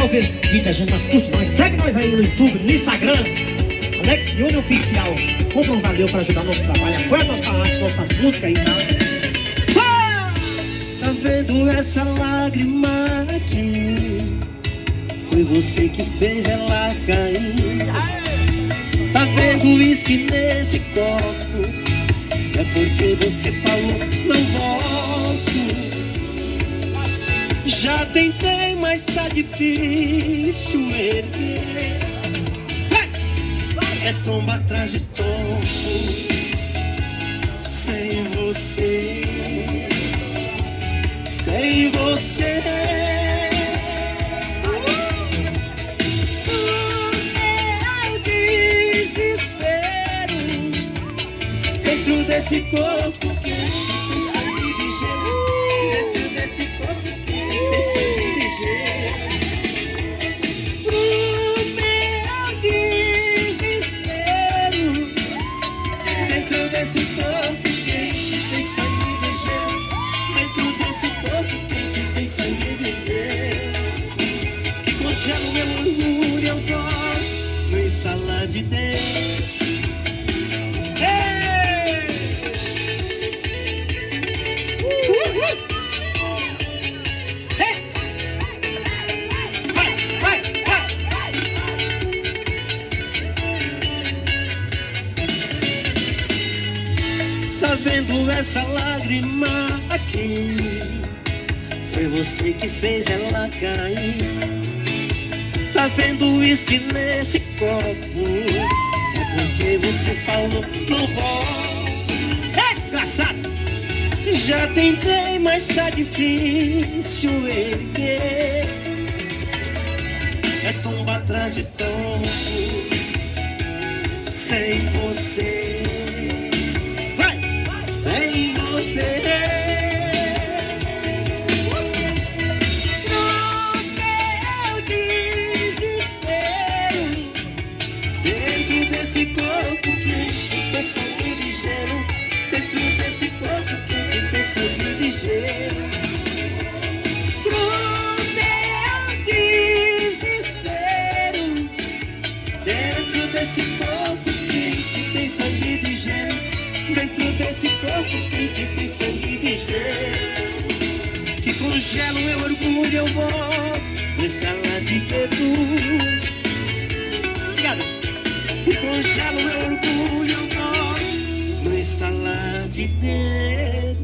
ver vídeo da gente, mas curte nós, segue nós aí no YouTube, no Instagram, Alex Júnior Oficial. Compra um valeu pra ajudar nosso trabalho, apoia nossa arte, nossa música aí, tá? Tá vendo essa lágrima aqui? Foi você que fez ela cair. Tá vendo o uísque nesse copo? É porque você falou, não volto. Já tentei, mas tá difícil erguer. É tomba atrás de tombo. Sem você, sem você. O meu desespero dentro desse corpo quente tem sangue de gelo. Dentro desse corpo quente tem sangue de gelo. O meu desespero dentro desse corpo quente tem sangue de gelo. Dentro desse corpo quente tem sangue de gelo. Que congela o meu orgulho, eu gosto no instalar de Deus. Tá vendo essa lágrima aqui? Foi você que fez ela cair. Tá vendo o uísque nesse copo? É porque você falou, não volta. É desgraçado! Já tentei, mas tá difícil erguer. É tomba atrás de tombo. Sem você, sem você. No meu desespero, dentro desse corpo quente tem sangue de gelo. Dentro desse corpo quente tem sangue de gelo. No meu desespero, dentro desse corpo quente tem sangue de gelo. Dentro desse corpo quente tem sangue de gelo. Que congela o meu orgulho, eu volto no estalar de dedo. Obrigado. Que congela o meu orgulho, eu volto no estalar de dedo.